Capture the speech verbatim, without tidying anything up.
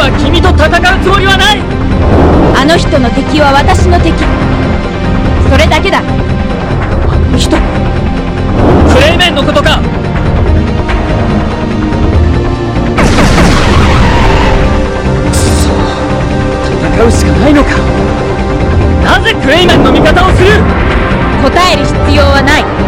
は君と戦うつもりはない。 あの人の敵は私の敵、それだけだ。 あの人、クレイメンのことか。くそ、戦うしかないのか。なぜクレイメンの味方をする。 答える必要はない。